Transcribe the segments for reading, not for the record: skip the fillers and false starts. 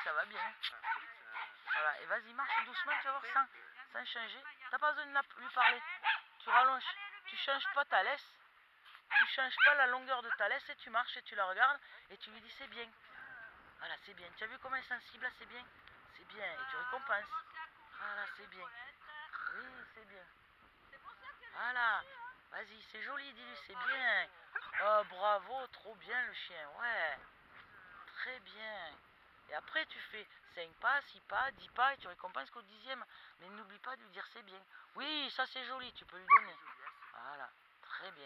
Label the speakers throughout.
Speaker 1: que ça va bien. Voilà, et vas-y, marche doucement, tu vas voir, sans changer. T'as pas besoin de lui parler. Tu rallonges, tu changes pas ta laisse. Tu changes pas la longueur de ta laisse et tu marches et tu la regardes et tu lui dis c'est bien. Voilà, c'est bien. Tu as vu comment elle est sensible là, c'est bien. C'est bien. Et tu récompenses. Voilà, c'est bien. Oui, c'est bien. Voilà. Vas-y, c'est joli, dis-lui, c'est bien. Oh, bravo, trop bien le chien. Ouais. Très bien. Et après, tu fais 5 pas, 6 pas, 10 pas et tu récompenses qu'au 10e. Mais n'oublie pas de lui dire c'est bien. Oui, ça c'est joli, tu peux lui donner. Voilà, très bien.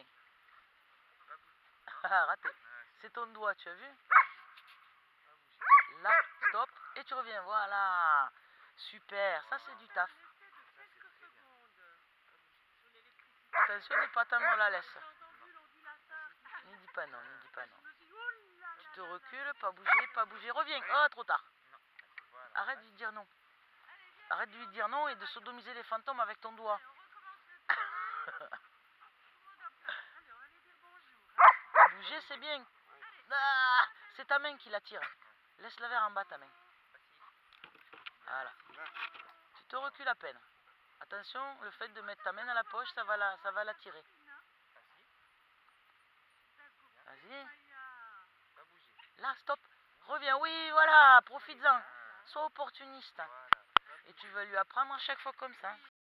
Speaker 1: Raté. C'est ton doigt, tu as vu? Là, stop, et tu reviens. Voilà. Super, ça c'est du taf. Attention, n'aie pas tendre la laisse. Ne dis pas non, ne dis pas non. Tu te recules, pas bouger, pas bouger. Reviens. Oh, trop tard. Arrête de lui dire non. Arrête de lui dire non et de sodomiser les fantômes avec ton doigt. Pas bouger, c'est bien. Ah, c'est ta main qui l'attire. Laisse la verre en bas, ta main. Voilà. Tu te recules à peine. Attention, le fait de mettre ta main dans la poche, ça va l'attirer. Vas-y. Là, stop. Reviens. Oui, voilà, profites-en. Sois opportuniste. Et tu vas lui apprendre à chaque fois comme ça.